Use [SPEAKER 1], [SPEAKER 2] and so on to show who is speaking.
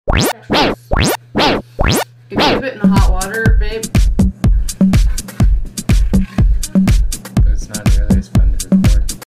[SPEAKER 1] If you dip it in the hot water, babe,